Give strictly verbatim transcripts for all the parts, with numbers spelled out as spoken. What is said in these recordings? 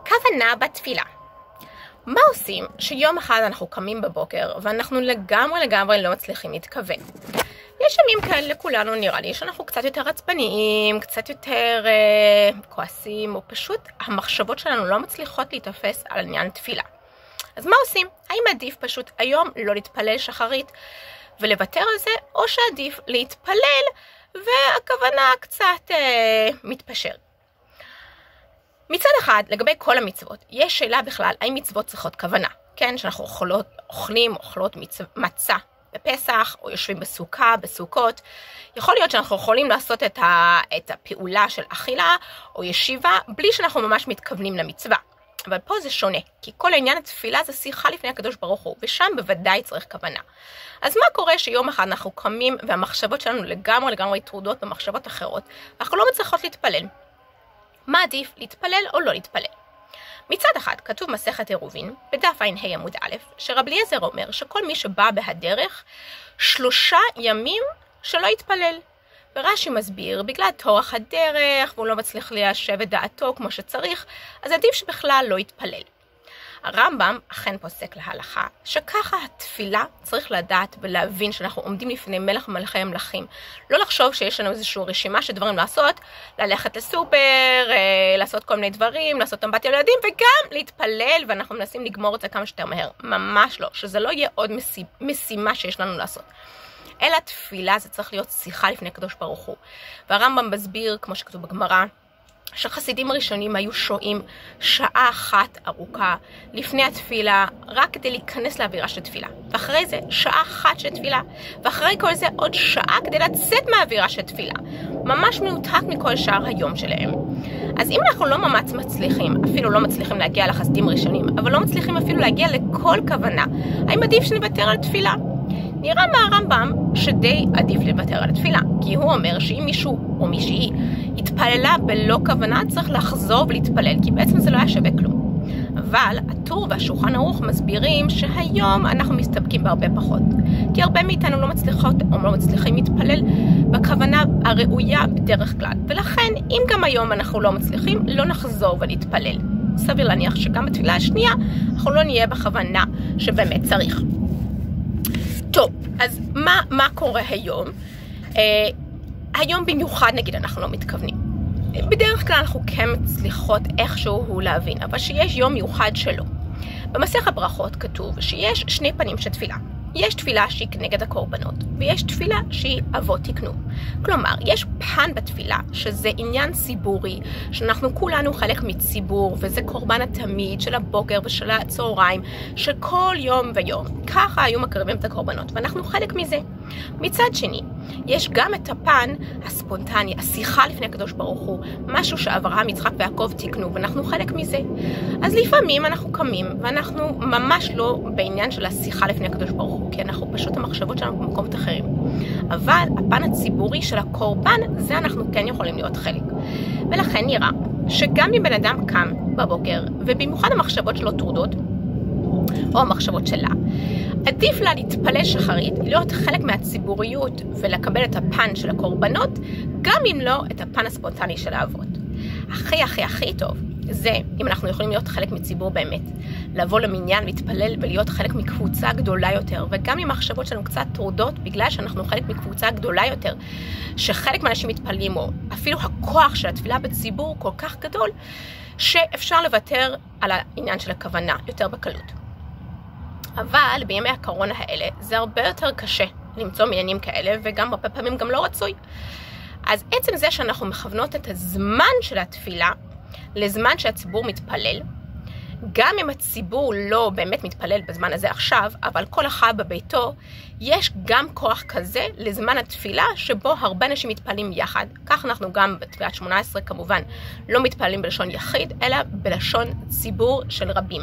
כוונה בתפילה. מה עושים שיום אחד אנחנו קמים בבוקר ואנחנו לגמרי לגמרי לא מצליחים להתכוון? יש ימים כאלה לכולנו, נראה לי שאנחנו קצת יותר עצבניים, קצת יותר אה, כועסים, או פשוט המחשבות שלנו לא מצליחות להתאפס על עניין תפילה. אז מה עושים? האם עדיף פשוט היום לא להתפלל שחרית ולוותר על זה, או שעדיף להתפלל והכוונה קצת אה, מתפשר? מצד אחד, לגבי כל המצוות, יש שאלה בכלל, האם מצוות צריכות כוונה? כן, שאנחנו אוכלות, אוכלים, אוכלות מצו, מצה בפסח, או יושבים בסוכה, בסוכות. יכול להיות שאנחנו יכולים לעשות את, ה, את הפעולה של אכילה או ישיבה, בלי שאנחנו ממש מתכוונים למצווה. אבל פה זה שונה, כי כל העניין התפילה זה שיחה לפני הקדוש ברוך הוא, ושם בוודאי צריך כוונה. אז מה קורה שיום אחד אנחנו קמים, והמחשבות שלנו לגמרי לגמרי טרודות במחשבות אחרות, ואנחנו לא מצליחות להתפלל? מה עדיף, להתפלל או לא להתפלל? מצד אחד כתוב מסכת עירובין בדף ע"ה עמוד א', שרב אליעזר אומר שכל מי שבא בהדרך שלושה ימים שלא יתפלל. ורש"י מסביר, בגלל טורח הדרך והוא לא מצליח ליישב את דעתו כמו שצריך, אז עדיף שבכלל לא יתפלל. הרמב"ם אכן פוסק להלכה שככה התפילה צריך לדעת ולהבין שאנחנו עומדים לפני מלך מלכי המלכים. לא לחשוב שיש לנו איזושהי רשימה של דברים לעשות, ללכת לסופר, לעשות כל מיני דברים, לעשות אמבטיה לילדים וגם להתפלל, ואנחנו מנסים לגמור את זה כמה שיותר מהר. ממש לא, שזה לא יהיה עוד משימה שיש לנו לעשות. אלא תפילה זה צריך להיות שיחה לפני הקדוש ברוך הוא. והרמב"ם מסביר, כמו שכתוב בגמרא, שהחסידים הראשונים היו שוהים שעה אחת ארוכה לפני התפילה, רק כדי להיכנס לאווירה של תפילה. ואחרי זה שעה אחת של תפילה, ואחרי כל זה עוד שעה כדי לצאת מהאווירה של תפילה. ממש מיותק מכל שאר היום שלהם. אז אם אנחנו לא ממש מצליחים, אפילו לא מצליחים להגיע לחסידים ראשונים, אבל לא מצליחים אפילו להגיע לכל כוונה, האם עדיף שנוותר על תפילה? נראה מהרמב"ם שדי עדיף לוותר על התפילה, כי הוא אומר שאם מישהו או מישהי התפללה בלא כוונה, צריך לחזור ולהתפלל, כי בעצם זה לא היה שווה כלום. אבל הטור והשולחן ערוך מסבירים שהיום אנחנו מסתפקים בהרבה פחות, כי הרבה מאיתנו לא מצליחות או לא מצליחים להתפלל בכוונה הראויה בדרך כלל, ולכן אם גם היום אנחנו לא מצליחים, לא נחזור ולהתפלל. סביר להניח שגם בתפילה השנייה אנחנו לא נהיה בכוונה שבאמת צריך. טוב, אז מה, מה קורה היום? אה, היום במיוחד נגיד אנחנו לא מתכוונים. בדרך כלל אנחנו כן מצליחות איכשהו להבין, אבל שיש יום מיוחד שלו. במסכת ברכות כתוב שיש שני פנים של תפילה. יש תפילה שהיא כנגד הקורבנות, ויש תפילה שהיא אבות תקנו. כלומר, יש פן בתפילה, שזה עניין ציבורי, שאנחנו כולנו חלק מציבור, וזה קורבן התמיד של הבוקר ושל הצהריים, שכל יום ויום, ככה היו מקרבים את הקורבנות, ואנחנו חלק מזה. מצד שני, יש גם את הפן הספונטני, השיחה לפני הקדוש ברוך הוא, משהו שאברהם, יצחק ויעקב תקנו, ואנחנו חלק מזה. אז לפעמים אנחנו קמים, ואנחנו ממש לא בעניין של השיחה לפני הקדוש ברוך הוא, כי אנחנו פשוט המחשבות שלנו במקומות אחרים. אבל הפן הציבורי של הקורבן, זה אנחנו כן יכולים להיות חלק. ולכן נראה שגם אם בן אדם קם בבוקר, ובמיוחד המחשבות שלו טרודות, או המחשבות שלה, עדיף לה להתפלל שחרית, להיות חלק מהציבוריות ולקבל את הפן של הקורבנות, גם אם לא את הפן הספונטני של האבות. הכי הכי הכי טוב זה אם אנחנו יכולים להיות חלק מציבור באמת, לבוא למניין, להתפלל ולהיות חלק מקבוצה גדולה יותר, וגם אם המחשבות שלנו קצת טרודות, בגלל שאנחנו חלק מקבוצה גדולה יותר, שחלק מהאנשים מתפללים, או אפילו הכוח של התפילה בציבור כל כך גדול, שאפשר לוותר על העניין של הכוונה יותר בקלות. אבל בימי הקורונה האלה זה הרבה יותר קשה למצוא מניינים כאלה, וגם הרבה פעמים גם לא רצוי. אז עצם זה שאנחנו מכוונות את הזמן של התפילה לזמן שהציבור מתפלל, גם אם הציבור לא באמת מתפלל בזמן הזה עכשיו, אבל כל אחד בביתו, יש גם כוח כזה לזמן התפילה שבו הרבה אנשים מתפללים יחד. כך אנחנו גם בתפילת שמונה עשרה כמובן לא מתפללים בלשון יחיד, אלא בלשון ציבור של רבים.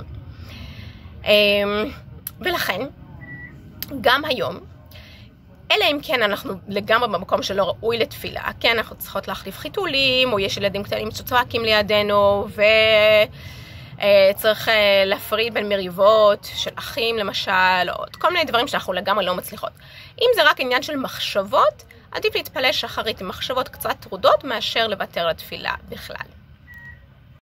ולכן, גם היום, אלא אם כן אנחנו לגמרי במקום שלא ראוי לתפילה, כן, אנחנו צריכות להחליף חיתולים, או יש ילדים קטנים שצועקים לידינו, וצריך להפריד בין מריבות של אחים למשל, או כל מיני דברים שאנחנו לגמרי לא מצליחות. אם זה רק עניין של מחשבות, עדיף להתפלל שחרית עם מחשבות קצת טרודות, מאשר לוותר לתפילה בכלל.